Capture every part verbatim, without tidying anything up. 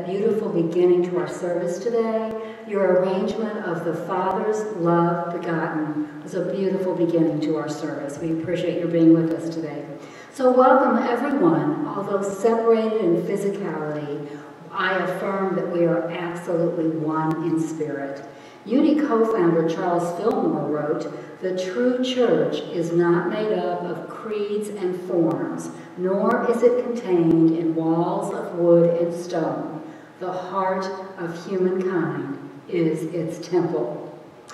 that beautiful beginning to our service today. Your arrangement of the Father's love begotten was a beautiful beginning to our service. We appreciate your being with us today. So welcome everyone. Although separated in physicality, I affirm that we are absolutely one in spirit. Uni co-founder Charles Fillmore wrote, "The true church is not made up of creeds and forms, nor is it contained in walls of wood and stone. The heart of humankind is its temple."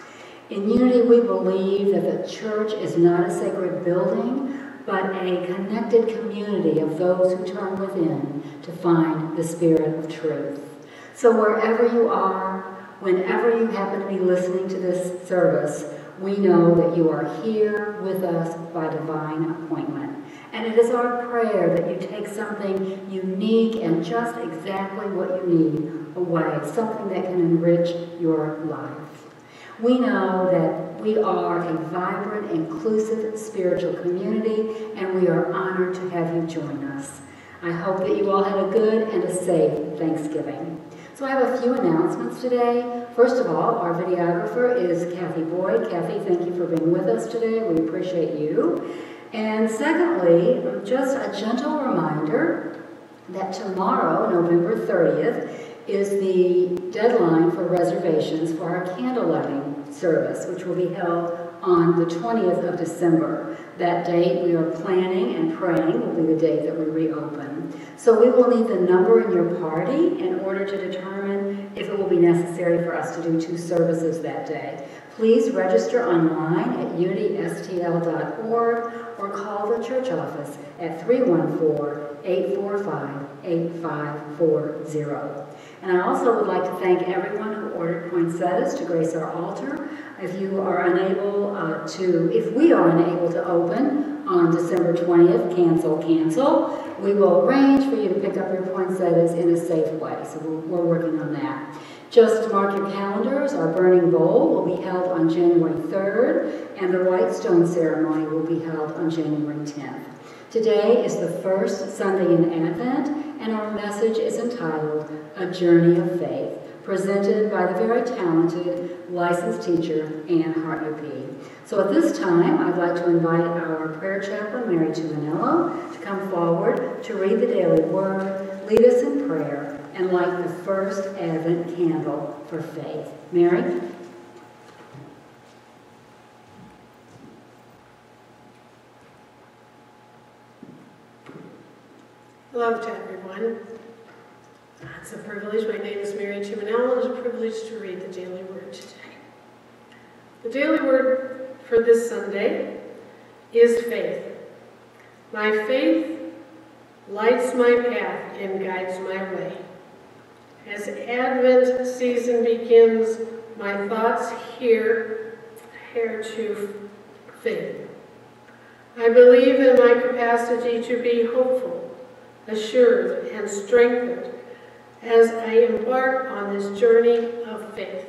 In Unity, we believe that the church is not a sacred building, but a connected community of those who turn within to find the spirit of truth. So wherever you are, whenever you happen to be listening to this service, we know that you are here with us by divine appointment. And it is our prayer that you take something unique and just exactly what you need away, something that can enrich your life. We know that we are a vibrant, inclusive spiritual community, and we are honored to have you join us. I hope that you all had a good and a safe Thanksgiving. So I have a few announcements today. First of all, our videographer is Kathy Boyd. Kathy, thank you for being with us today. We appreciate you. And secondly, just a gentle reminder that tomorrow, November thirtieth, is the deadline for reservations for our candlelighting service, which will be held on the twentieth of December. That date we are planning and praying will be the date that we reopen. So we will need the number in your party in order to determine if it will be necessary for us to do two services that day. Please register online at unity s t l dot org or call the church office at three one four, eight four five, eight five four zero. And I also would like to thank everyone who ordered poinsettias to grace our altar. If you are unable uh, to, if we are unable to open on December twentieth, cancel, cancel. We will arrange for you to pick up your poinsettias in a safe way. So we're, we're working on that. Just to mark your calendars, our burning bowl will be held on January third, and the white stone ceremony will be held on January tenth. Today is the first Sunday in Advent, and our message is entitled, A Journey of Faith, presented by the very talented licensed teacher, Anne Hartupee. So at this time, I'd like to invite our prayer chaplain, Mary Tumminello, to come forward to read the daily word, lead us in prayer, and light the first Advent candle for faith. Mary? Hello to everyone. It's a privilege. My name is Mary Tumminello, and it's a privilege to read the daily word today. The daily word for this Sunday is faith. My faith lights my path and guides my way. As Advent season begins, my thoughts here adhere to faith. I believe in my capacity to be hopeful, assured, and strengthened as I embark on this journey of faith.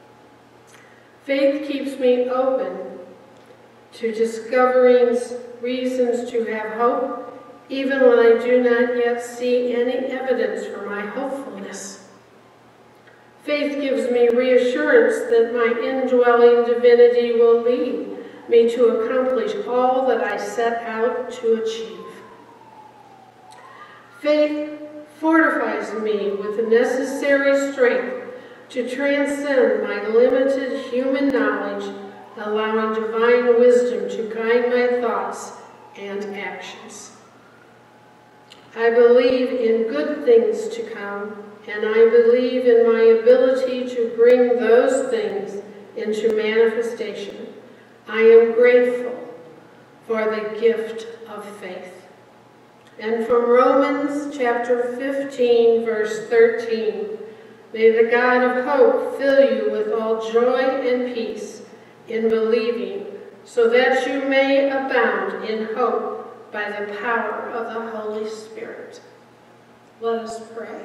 Faith keeps me open to discovering reasons to have hope, even when I do not yet see any evidence for my hopefulness. Faith gives me reassurance that my indwelling divinity will lead me to accomplish all that I set out to achieve. Faith fortifies me with the necessary strength to transcend my limited human knowledge, allowing divine wisdom to guide my thoughts and actions. I believe in good things to come, and I believe in my ability to bring those things into manifestation. I am grateful for the gift of faith. And from Romans chapter fifteen, verse thirteen, may the God of hope fill you with all joy and peace in believing, so that you may abound in hope by the power of the Holy Spirit. Let us pray.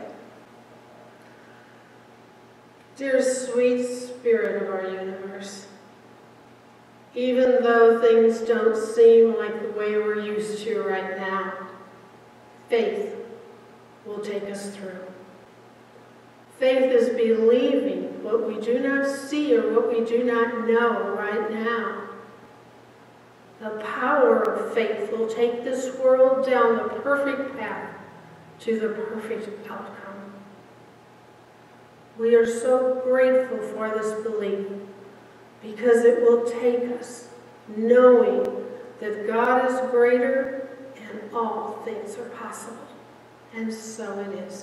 Dear sweet Spirit of our universe, even though things don't seem like the way we're used to right now, faith will take us through. Faith is believing what we do not see or what we do not know right now. The power of faith will take this world down the perfect path to the perfect outcome. We are so grateful for this belief because it will take us knowing that God is greater and all things are possible. And so it is.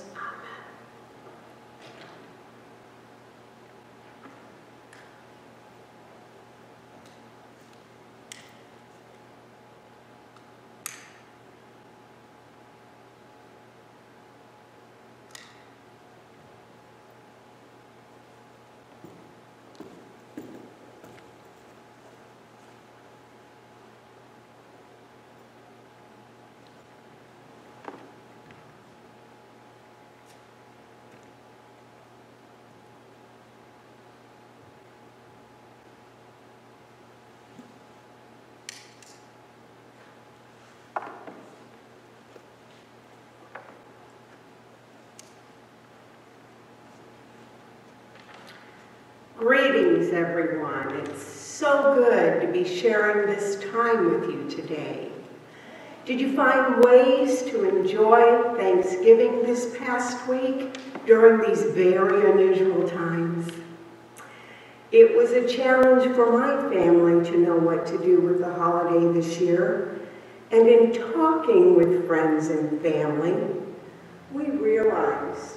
Greetings, everyone. It's so good to be sharing this time with you today. Did you find ways to enjoy Thanksgiving this past week during these very unusual times? It was a challenge for my family to know what to do with the holiday this year, and in talking with friends and family, we realized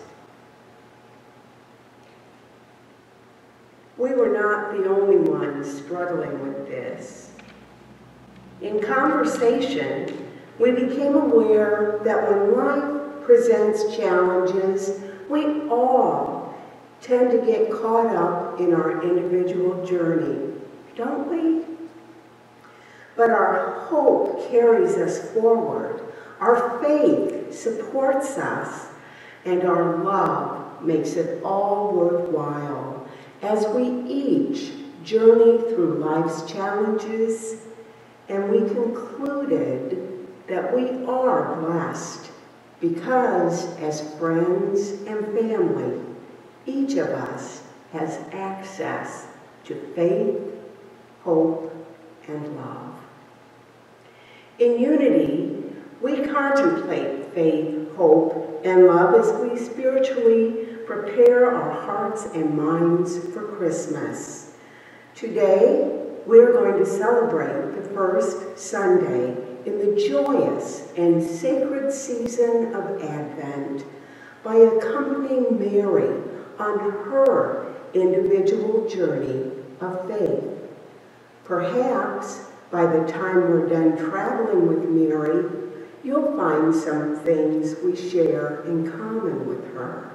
we were not the only ones struggling with this. In conversation, we became aware that when life presents challenges, we all tend to get caught up in our individual journey, don't we? But our hope carries us forward, our faith supports us, and our love makes it all worthwhile as we each journey through life's challenges, and we concluded that we are blessed because as friends and family, each of us has access to faith, hope, and love. In unity, we contemplate faith, hope, and love as we spiritually prepare our hearts and minds for Christmas. Today, we're going to celebrate the first Sunday in the joyous and sacred season of Advent by accompanying Mary on her individual journey of faith. Perhaps by the time we're done traveling with Mary, you'll find some things we share in common with her.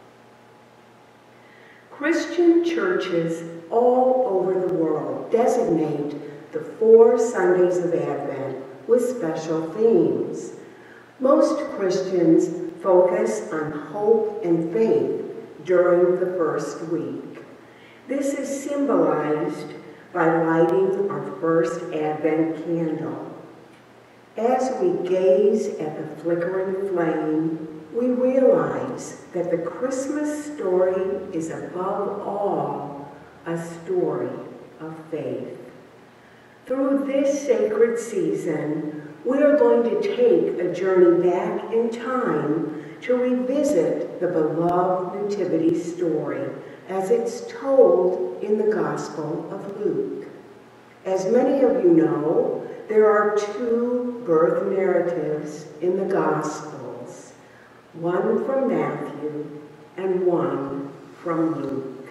Christian churches all over the world designate the four Sundays of Advent with special themes. Most Christians focus on hope and faith during the first week. This is symbolized by lighting our first Advent candle. As we gaze at the flickering flame, we realize that the Christmas story is above all a story of faith. Through this sacred season, we are going to take a journey back in time to revisit the beloved Nativity story as it's told in the Gospel of Luke. As many of you know, there are two birth narratives in the Gospels, one from Matthew and one from Luke.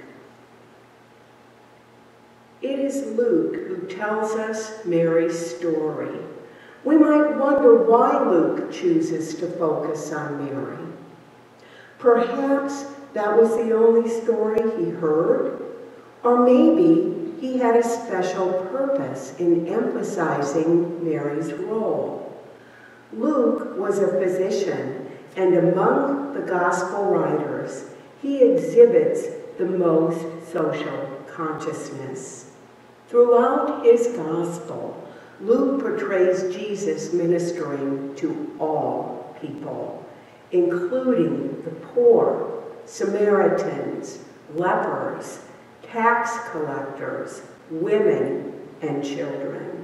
It is Luke who tells us Mary's story. We might wonder why Luke chooses to focus on Mary. Perhaps that was the only story he heard, or maybe he had a special purpose in emphasizing Mary's role. Luke was a physician, and among the gospel writers, he exhibits the most social consciousness. Throughout his gospel, Luke portrays Jesus ministering to all people, including the poor, Samaritans, lepers, tax collectors, women, and children.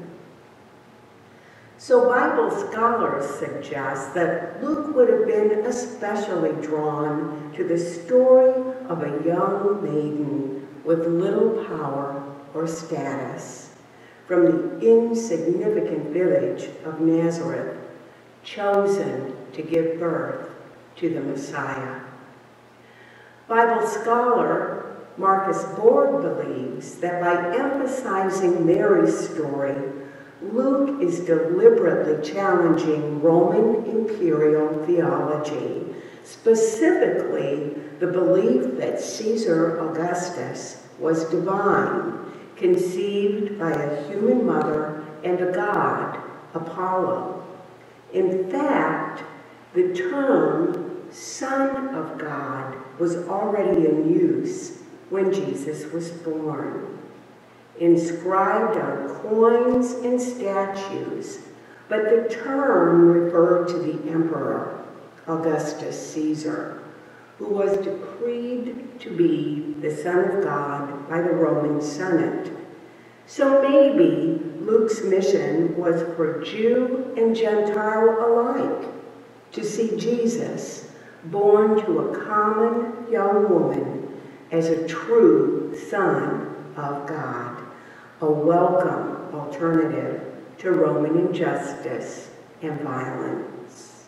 So Bible scholars suggest that Luke would have been especially drawn to the story of a young maiden with little power or status from the insignificant village of Nazareth, chosen to give birth to the Messiah. Bible scholar Marcus Borg believes that by emphasizing Mary's story, Luke is deliberately challenging Roman imperial theology, specifically the belief that Caesar Augustus was divine, conceived by a human mother and a god, Apollo. In fact, the term Son of God was already in use when Jesus was born, inscribed on coins and statues, but the term referred to the emperor, Augustus Caesar, who was decreed to be the Son of God by the Roman Senate. So maybe Luke's mission was for Jew and Gentile alike, to see Jesus, born to a common young woman, as a true Son of God, a welcome alternative to Roman injustice and violence.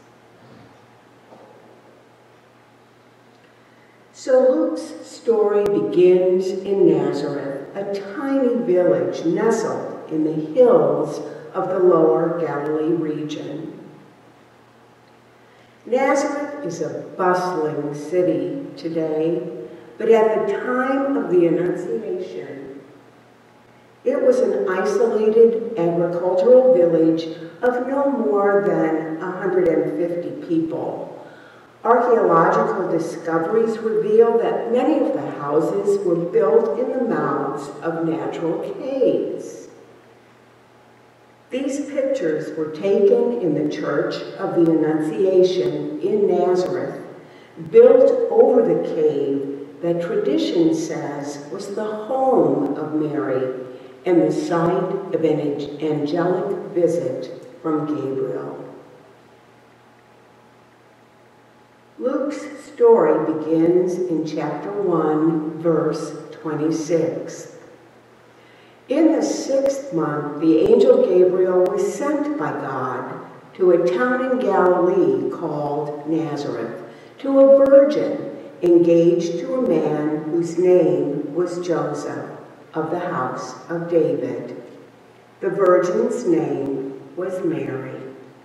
So Luke's story begins in Nazareth, a tiny village nestled in the hills of the lower Galilee region. Nazareth is a bustling city today, but at the time of the Annunciation, it was an isolated agricultural village of no more than one hundred fifty people. Archaeological discoveries reveal that many of the houses were built in the mouths of natural caves. These pictures were taken in the Church of the Annunciation in Nazareth, built over the cave that tradition says was the home of Mary and the site of an angelic visit from Gabriel. Luke's story begins in chapter one, verse twenty-six. In the sixth month, the angel Gabriel was sent by God to a town in Galilee called Nazareth, to a virgin engaged to a man whose name was Joseph, of the house of David. The virgin's name was Mary.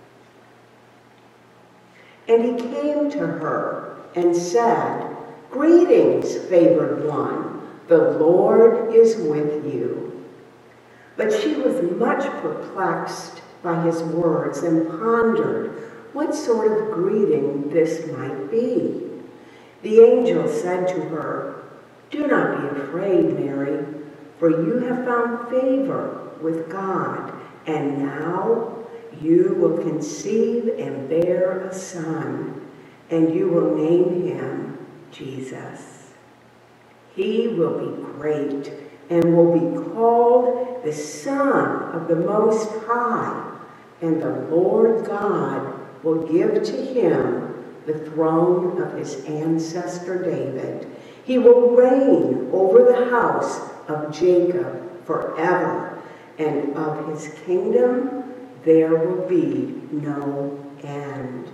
And he came to her and said, "Greetings, favored one, the Lord is with you." But she was much perplexed by his words and pondered what sort of greeting this might be. The angel said to her, "Do not be afraid, Mary, for you have found favor with God, and now you will conceive and bear a son, and you will name him Jesus. He will be great and will be called the Son of the Most High, and the Lord God will give to him the throne of his ancestor David. He will reign over the house of Jacob forever, and of his kingdom there will be no end."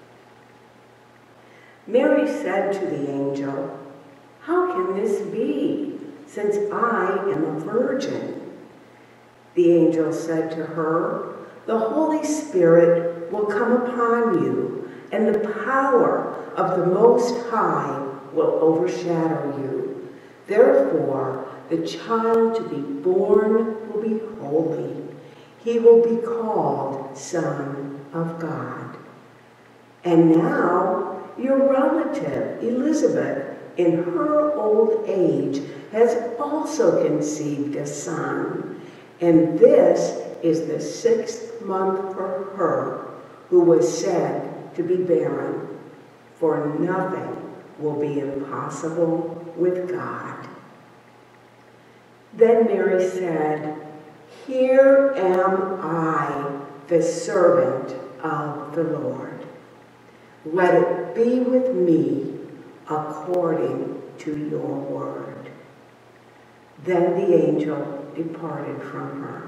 Mary said to the angel, "How can this be, since I am a virgin?" The angel said to her, "The Holy Spirit will come upon you, and the power of the Most High will overshadow you. Therefore, the child to be born will be holy. He will be called Son of God. And now, your relative, Elizabeth, in her old age, has also conceived a son, and this is the sixth month for her, who was said to be barren, for nothing will be impossible with God. Then Mary said, "Here am I, the servant of the Lord. Let it be with me according to your word." Then the angel departed from her.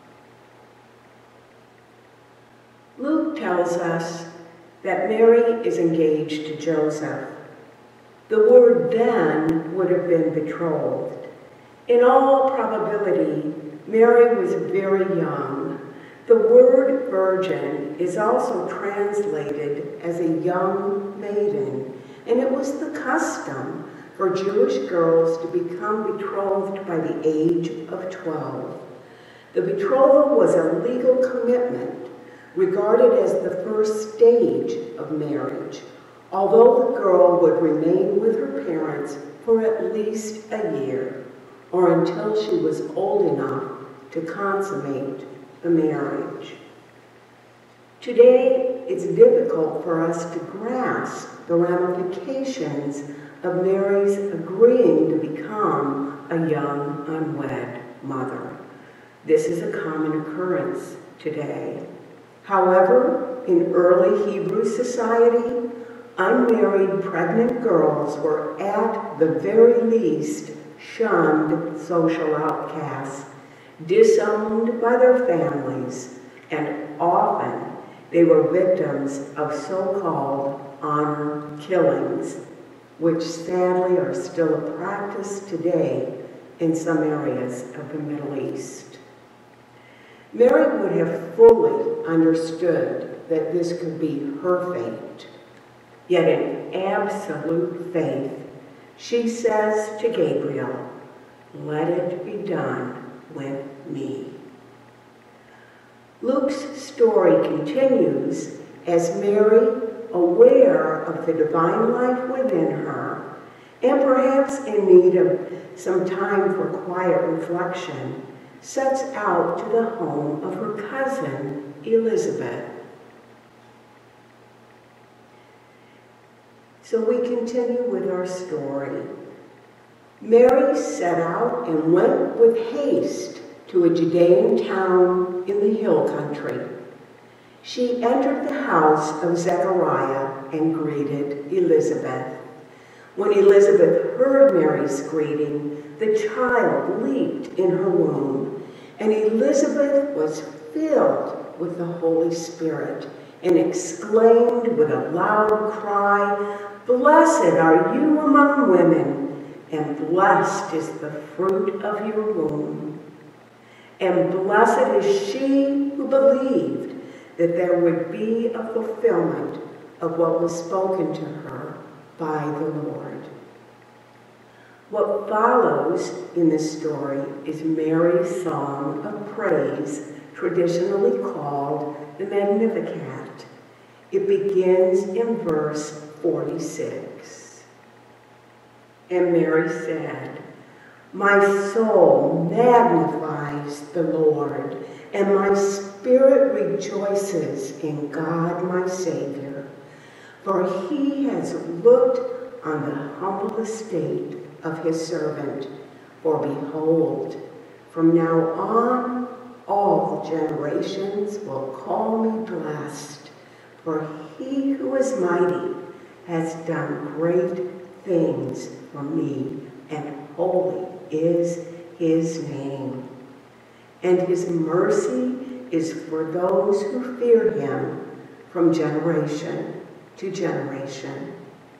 Luke tells us that Mary is engaged to Joseph. The word "then" would have been betrothed. In all probability, Mary was very young. The word virgin is also translated as a young maiden, and it was the custom for Jewish girls to become betrothed by the age of twelve. The betrothal was a legal commitment, regarded as the first stage of marriage, although the girl would remain with her parents for at least a year, or until she was old enough to consummate the marriage. Today, it's difficult for us to grasp the ramifications of Mary's agreeing to become a young, unwed mother. This is a common occurrence today. However, in early Hebrew society, unmarried pregnant girls were at the very least shunned social outcasts, disowned by their families, and often they were victims of so-called honor killings, which sadly are still a practice today in some areas of the Middle East. Mary would have fully understood that this could be her fate, yet in absolute faith, she says to Gabriel, "Let it be done with me." Luke's story continues as Mary, aware of the divine life within her, and perhaps in need of some time for quiet reflection, sets out to the home of her cousin, Elizabeth. So we continue with our story. Mary set out and went with haste to a Judean town in the hill country. She entered the house of Zechariah and greeted Elizabeth. When Elizabeth heard Mary's greeting, the child leaped in her womb, and Elizabeth was filled with the Holy Spirit and exclaimed with a loud cry, "Blessed are you among women, and blessed is the fruit of your womb. And blessed is she who believed that there would be a fulfillment of what was spoken to her by the Lord." What follows in this story is Mary's song of praise, traditionally called the Magnificat. It begins in verse forty-six. And Mary said, "My soul magnifies the Lord, and my spirit rejoices in God my Savior, for he has looked on the humble estate of his servant. For behold, from now on all generations will call me blessed, for he who is mighty has done great things for me, and holy is his name. And his mercy is for those who fear him from generation to generation."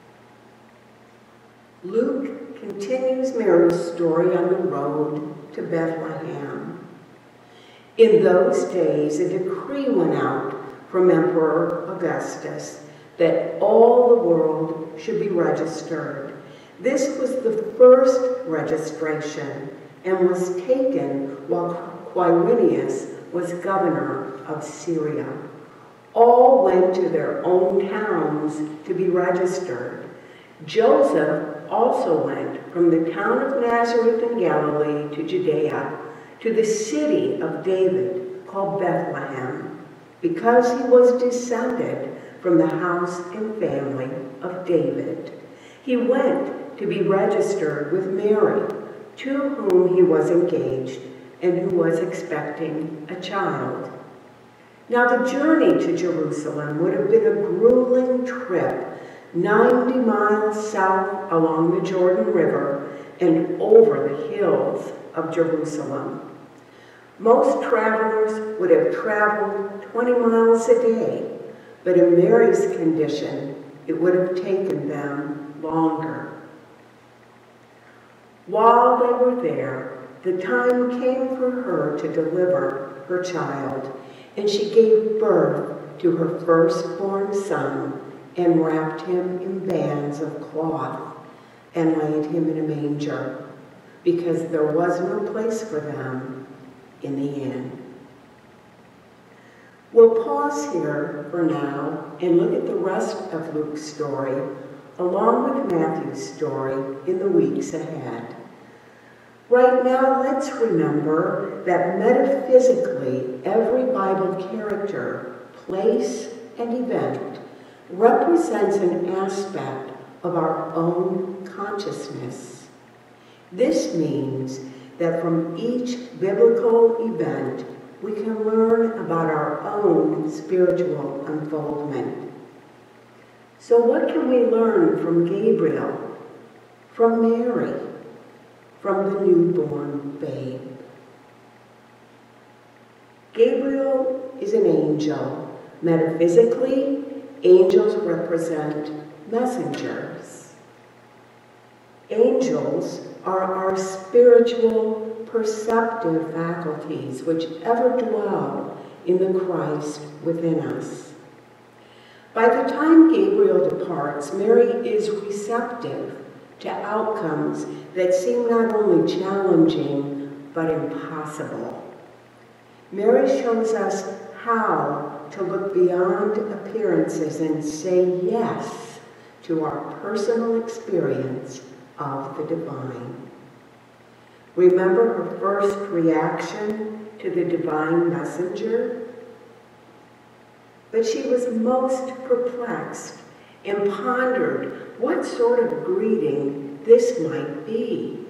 Luke continues Mary's story on the road to Bethlehem. In those days, a decree went out from Emperor Augustus that all the world should be registered. This was the first registration and was taken while Quirinius was governor of Syria. All went to their own towns to be registered. Joseph also went from the town of Nazareth in Galilee to Judea, to the city of David called Bethlehem, because he was descended from the house and family of David. He went to be registered with Mary, to whom he was engaged and who was expecting a child. Now the journey to Jerusalem would have been a grueling trip, ninety miles south along the Jordan River and over the hills of Jerusalem. Most travelers would have traveled twenty miles a day, but in Mary's condition, it would have taken them longer. While they were there, the time came for her to deliver her child, and she gave birth to her firstborn son and wrapped him in bands of cloth and laid him in a manger, because there was no place for them in the inn. We'll pause here for now and look at the rest of Luke's story, along with Matthew's story, in the weeks ahead. Right now, let's remember that metaphysically, every Bible character, place, and event represents an aspect of our own consciousness. This means that from each biblical event, we can learn about our own spiritual unfoldment. So what can we learn from Gabriel, from Mary, from the newborn babe? Gabriel is an angel. Metaphysically, angels represent messengers. Angels are our spiritual, perceptive faculties which ever dwell in the Christ within us. By the time Gabriel departs, Mary is receptive to outcomes that seem not only challenging, but impossible. Mary shows us how to look beyond appearances and say yes to our personal experience of the divine. Remember her first reaction to the divine messenger? But she was most perplexed and pondered what sort of greeting this might be.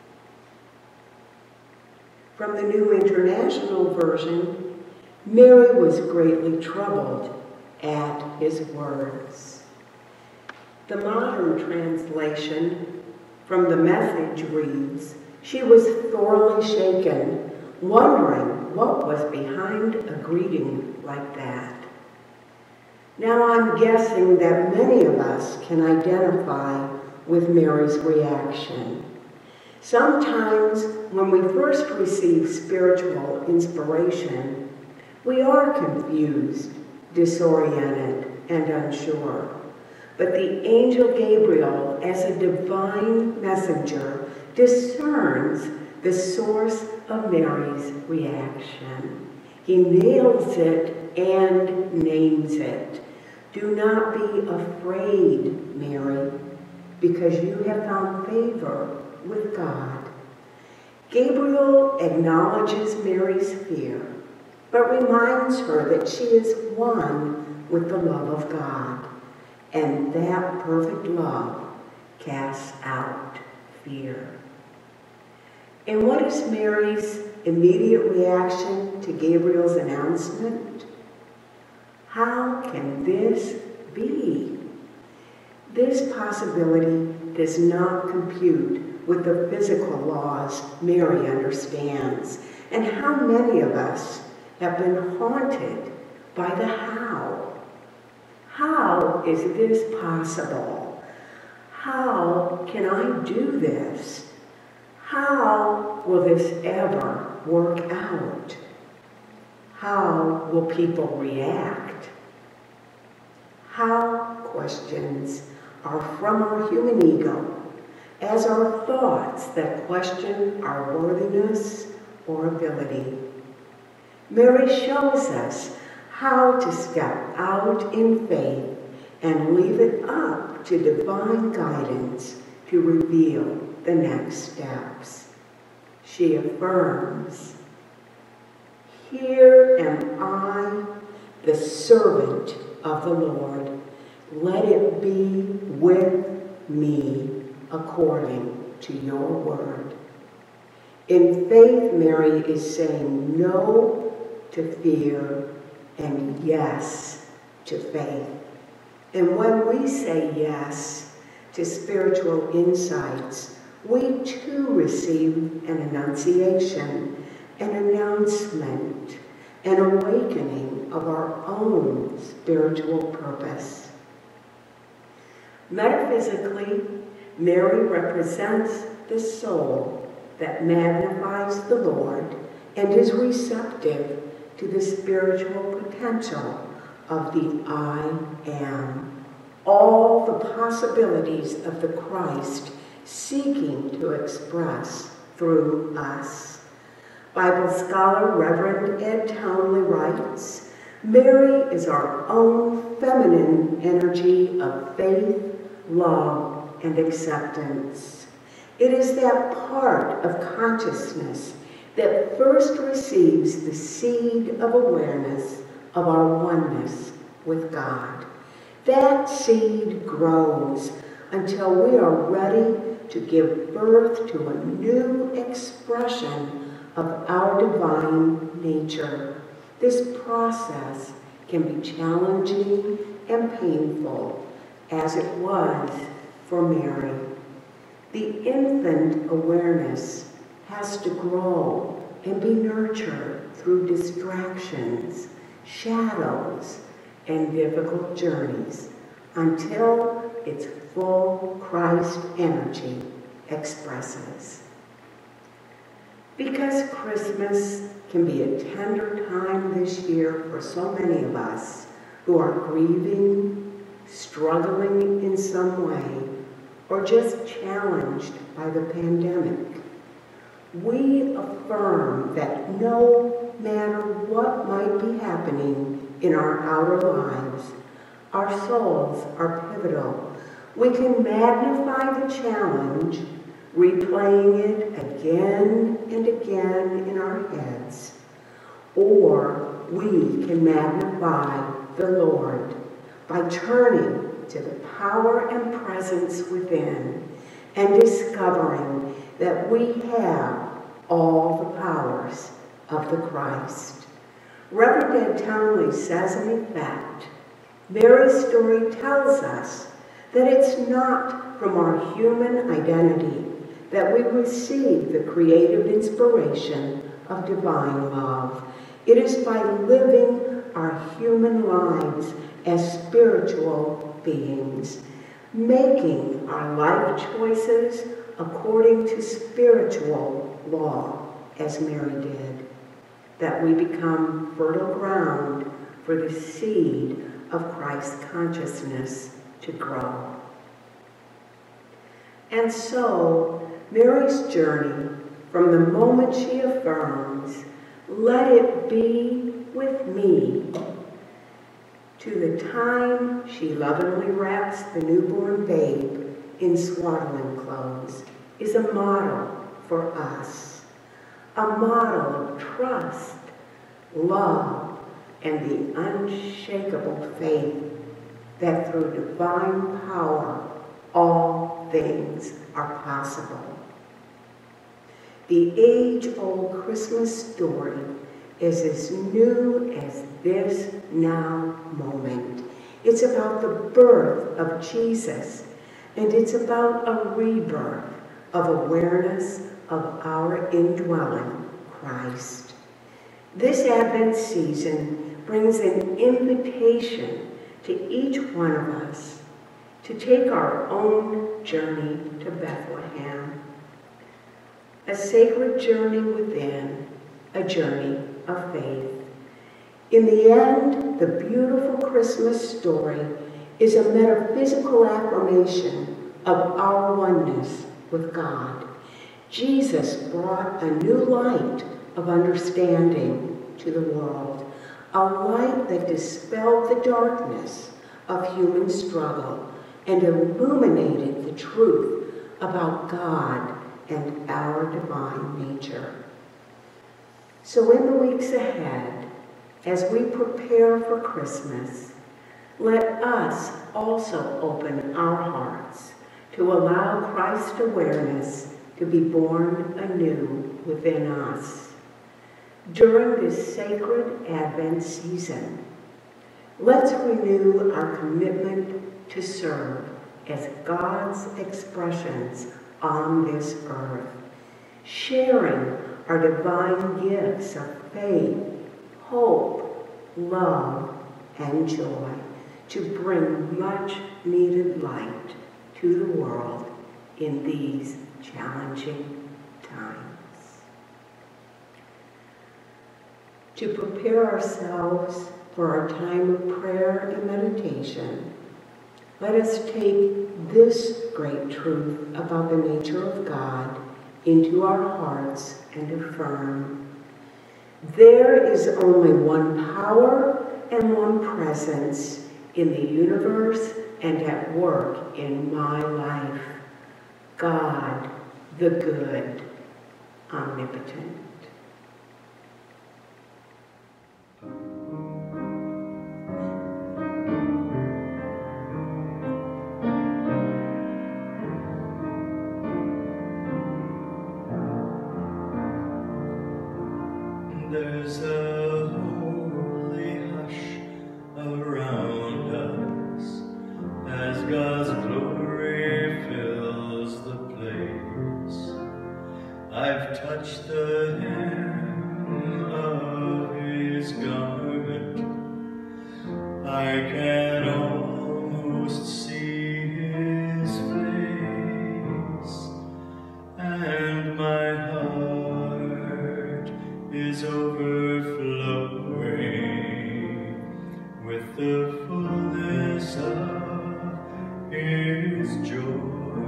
From the New International Version, Mary was greatly troubled at his words. The modern translation from the Message reads, she was thoroughly shaken, wondering what was behind a greeting like that. Now I'm guessing that many of us can identify with Mary's reaction. Sometimes when we first receive spiritual inspiration, we are confused, disoriented, and unsure. But the angel Gabriel, as a divine messenger, discerns the source of Mary's reaction. He nails it and names it. Do not be afraid, Mary, because you have found favor with God. Gabriel acknowledges Mary's fear, but reminds her that she is one with the love of God, and that perfect love casts out fear. And what is Mary's immediate reaction to Gabriel's announcement? How can this be? This possibility does not compute with the physical laws Mary understands. And how many of us have been haunted by the how? How is this possible? How can I do this? How will this ever work out? How will people react? How questions are from our human ego, as are thoughts that question our worthiness or ability. Mary shows us how to step out in faith and leave it up to divine guidance to reveal the next steps. She affirms, "Here am I, the servant of the Lord. Let it be with me according to your word. In faith, Mary is saying no to fear and yes to faith. And when we say yes to spiritual insights, we too receive an annunciation, an announcement, an awakening of our own spiritual purpose. Metaphysically, Mary represents the soul that magnifies the Lord and is receptive to the spiritual potential of the I am, all the possibilities of the Christ seeking to express through us. Bible scholar Reverend Ed Townley writes, Mary is our own feminine energy of faith, love, and acceptance. It is that part of consciousness that first receives the seed of awareness of our oneness with God. That seed grows until we are ready to give birth to a new expression of our divine nature. This process can be challenging and painful, as it was for Mary. The infant awareness has to grow and be nurtured through distractions, shadows, and difficult journeys until its full Christ energy expresses. Because Christmas can be a tender time this year for so many of us who are grieving, struggling in some way, or just challenged by the pandemic, we affirm that no matter what might be happening in our outer lives, our souls are pivotal. We can magnify the challenge, replaying it again and again in our heads, or we can magnify the Lord by turning to the power and presence within and discovering that we have all the powers of the Christ. Reverend Ed Townley says, in effect, Mary's story tells us that it's not from our human identity that we receive the creative inspiration of divine love. It is by living our human lives as spiritual beings, making our life choices according to spiritual law, as Mary did, that we become fertile ground for the seed of Christ's consciousness to grow. And so, Mary's journey, from the moment she affirms, "Let it be with me," to the time she lovingly wraps the newborn babe in swaddling clothes, is a model for us. A model of trust, love, and the unshakable faith that through divine power all things are possible. The age-old Christmas story is as new as this now moment. It's about the birth of Jesus, and it's about a rebirth of awareness of our indwelling Christ. This Advent season brings an invitation to each one of us to take our own journey to Bethlehem, a sacred journey within, a journey of faith. In the end, the beautiful Christmas story is a metaphysical affirmation of our oneness with God. Jesus brought a new light of understanding to the world, a light that dispelled the darkness of human struggle and illuminated the truth about God and our divine nature. So in the weeks ahead, as we prepare for Christmas, let us also open our hearts to allow Christ awareness to be born anew within us. During this sacred Advent season, let's renew our commitment to serve as God's expressions on this earth, sharing our divine gifts of faith, hope, love, and joy to bring much needed light to the world in these challenging times. To prepare ourselves for our time of prayer and meditation, let us take this great truth about the nature of God into our hearts and affirm: there is only one power and one presence in the universe and at work in my life, God, the good, omnipotent. There's a holy hush around us as God's glory fills the place. I've touched the hem of His garment. I can almost see His face, and my heart is overflowing with the fullness of His joy.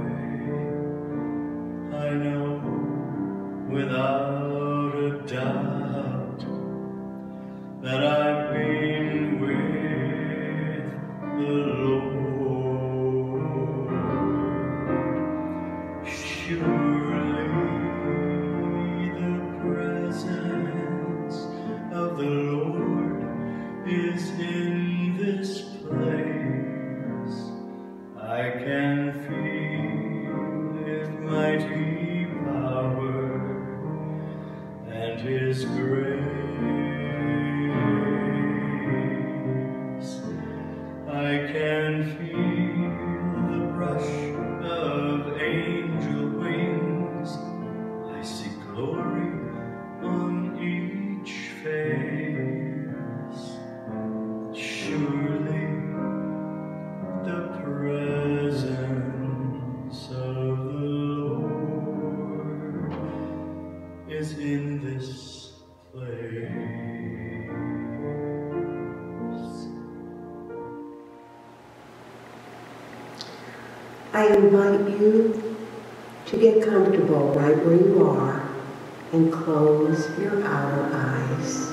I know without a doubt that I've been with the Lord. Surely the presence of the Lord is in this place. I can feel His mighty power and His grace. I can feel the brush of angel wings. I see glory on each face. Surely the presence of the Lord is in this place. I invite you to get comfortable right where you are and close your outer eyes.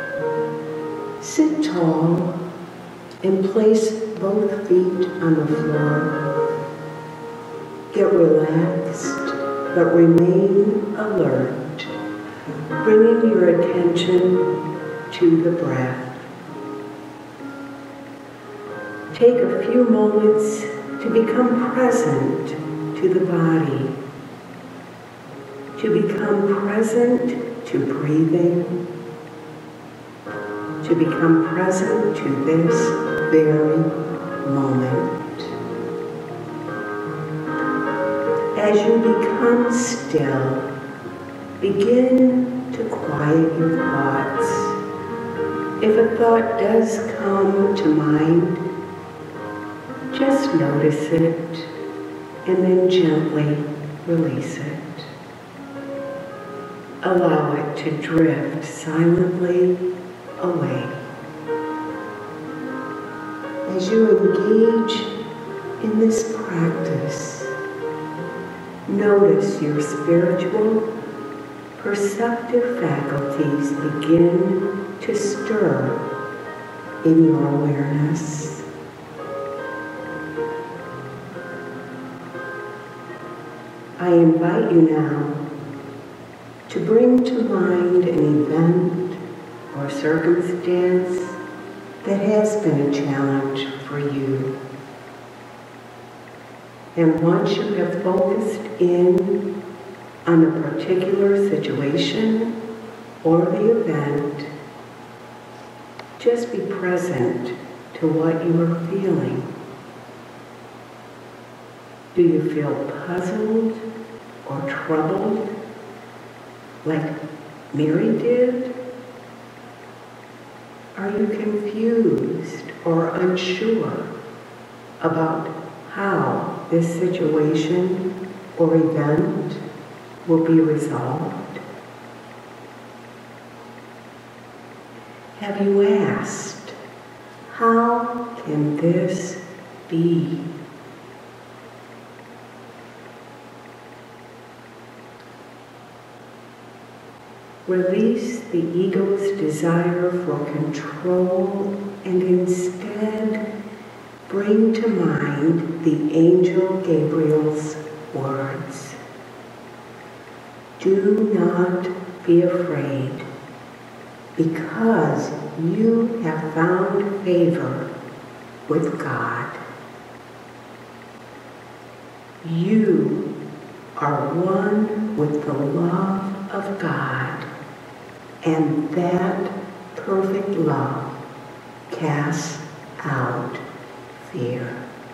Sit tall and place both feet on the floor. Get relaxed, but remain alert, bringing your attention to the breath. Take a few moments to become present to the body, to become present to breathing, to become present to this very moment. As you become still, begin to quiet your thoughts. If a thought does come to mind, just notice it and then gently release it. Allow it to drift silently away. As you engage in this practice, notice your spiritual, perceptive faculties begin to stir in your awareness. I invite you now to bring to mind an event or circumstance that has been a challenge for you. And once you have focused in on a particular situation or the event, just be present to what you are feeling. Do you feel puzzled or troubled, like Mary did? Are you confused or unsure about how this situation or event will be resolved? Have you asked, how can this be? Release the ego's desire for control and instead bring to mind the angel Gabriel's words. Do not be afraid, because you have found favor with God. You are one with the love of God, and that perfect love casts out fear.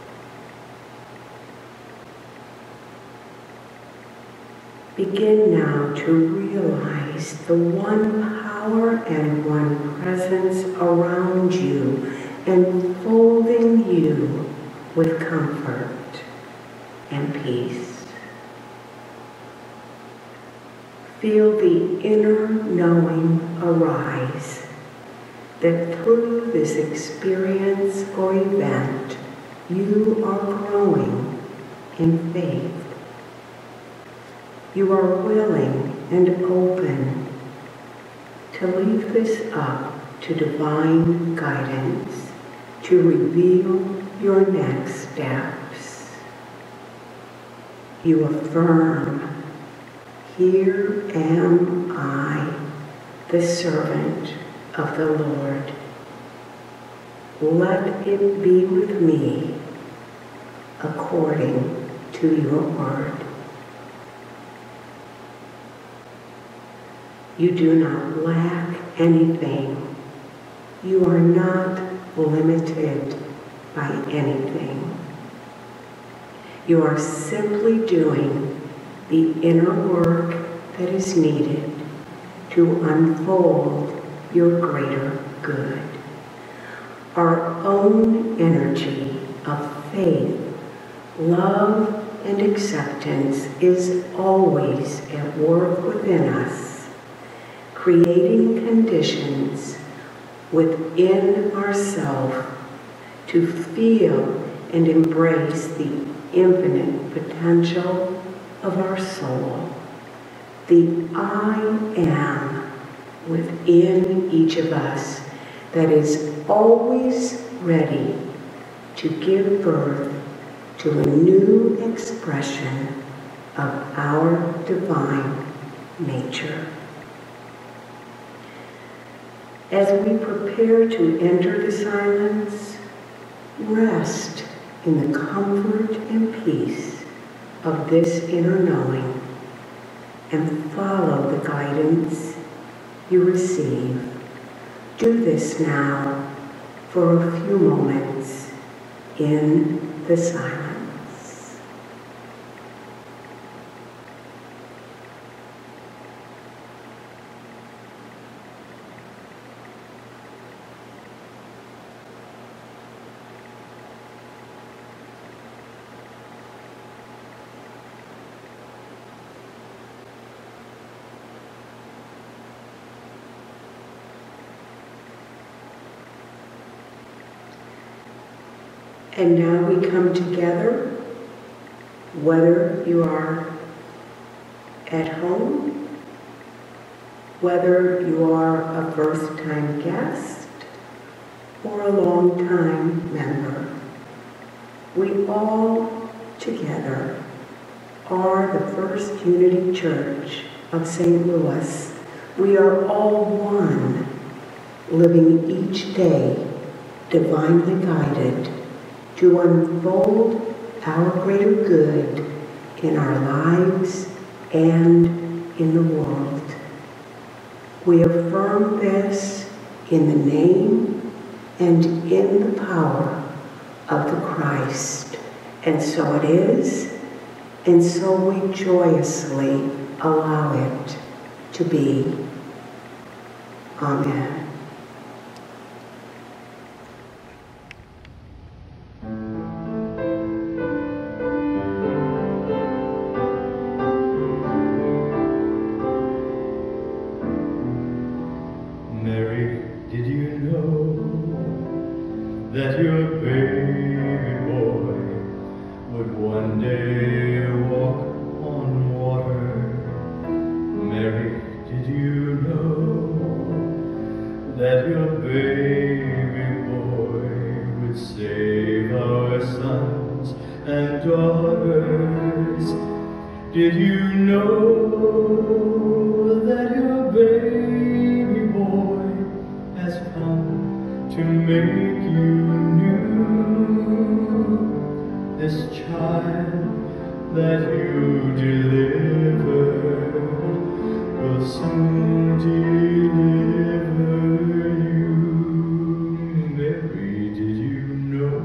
Begin now to realize the one power and one presence around you, enfolding you with comfort and peace. Feel the inner knowing arise that through this experience or event, you are growing in faith. You are willing and open to leave this up to divine guidance to reveal your next steps. You affirm, here am I, the servant of the Lord. Let it be with me according to your word. You do not lack anything. You are not limited by anything. You are simply doing the inner work that is needed to unfold your greater good. Our own energy of faith, love, and acceptance is always at work within us, creating conditions within ourselves to feel and embrace the infinite potential of our soul, the I am within each of us that is always ready to give birth to a new expression of our divine nature. As we prepare to enter the silence, rest in the comfort and peace of this inner knowing and follow the guidance you receive. Do this now for a few moments in the silence. And now we come together, whether you are at home, whether you are a first-time guest, or a long-time member. We all together are the First Unity Church of Saint Louis. We are all one, living each day divinely guided to unfold our greater good in our lives and in the world. We affirm this in the name and in the power of the Christ. And so it is, and so we joyously allow it to be. Amen. Mary, did you know that your baby boy would one day walk on water? Mary, did you know that your baby boy would save our sons and daughters? Did you know that your baby boy has come to make you new? This child that you delivered will soon deliver you. Mary, did you know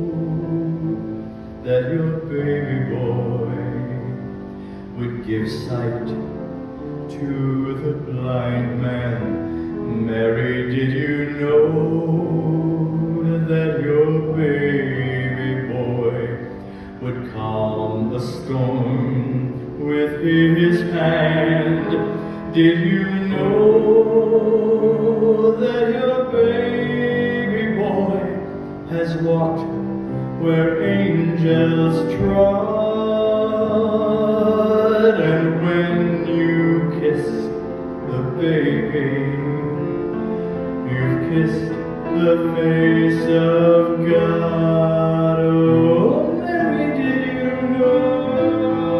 that your baby boy would give sight to the blind man? Mary, did you know that your baby boy would calm the storm with his hand? Did you know that your baby boy has walked where angels trod? And when you kiss the baby, you've kissed the face of God. Oh, Mary, did you know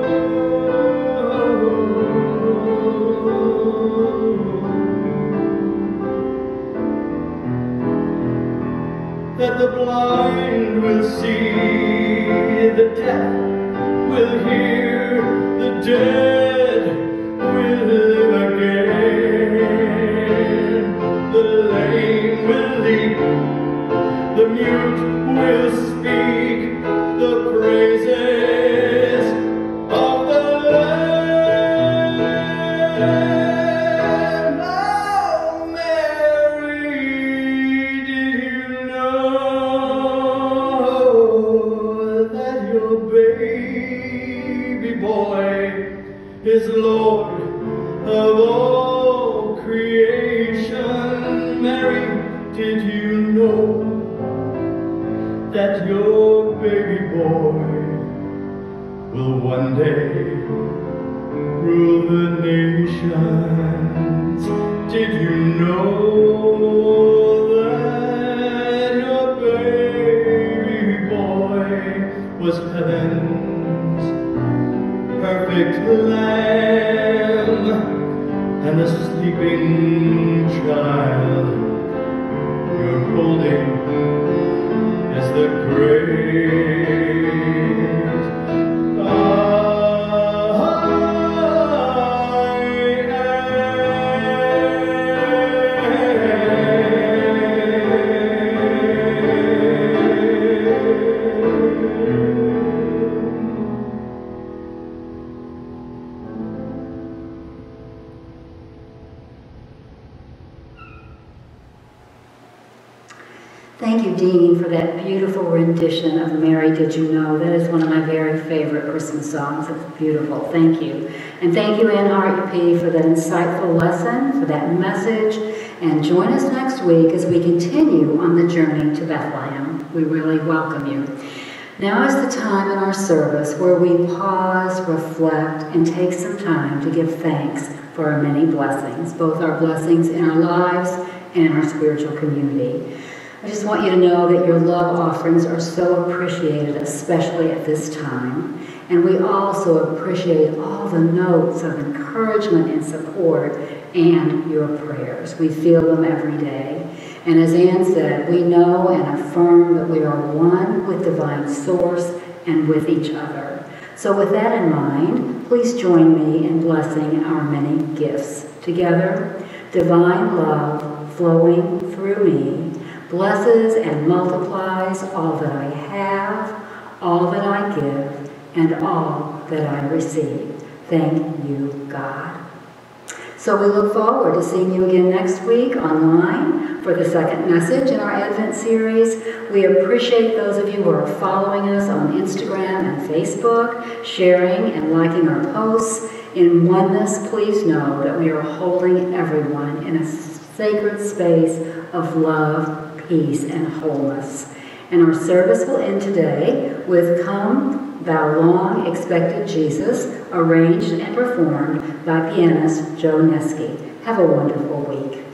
that the blind will see, the deaf will hear, the dead will live again, the lame will leap, the mute will speak the praises of the Lamb. Oh, Mary, did you know that your baby boy is Lord of all creation? Mary, did you know that your baby boy will one day rule the nations? Did you know that your baby boy was heaven's perfect Lamb, and the sleeping child you're holding is the great Thank you, Dean, for that beautiful rendition of Mary, Did You Know? That is one of my very favorite Christmas songs. It's beautiful. Thank you. And thank you, Anne Hartupee, for that insightful lesson, for that message. And join us next week as we continue on the journey to Bethlehem. We really welcome you. Now is the time in our service where we pause, reflect, and take some time to give thanks for our many blessings, both our blessings in our lives and in our spiritual community. I just want you to know that your love offerings are so appreciated, especially at this time. And we also appreciate all the notes of encouragement and support and your prayers. We feel them every day. And as Anne said, we know and affirm that we are one with divine source and with each other. So with that in mind, please join me in blessing our many gifts. Together, divine love flowing through me blesses and multiplies all that I have, all that I give, and all that I receive. Thank you, God. So we look forward to seeing you again next week online for the second message in our Advent series. We appreciate those of you who are following us on Instagram and Facebook, sharing and liking our posts. In oneness, please know that we are holding everyone in a sacred space of love, peace, and wholeness. And our service will end today with Come, Thou Long Expected Jesus, arranged and performed by pianist Joe Neske. Have a wonderful week.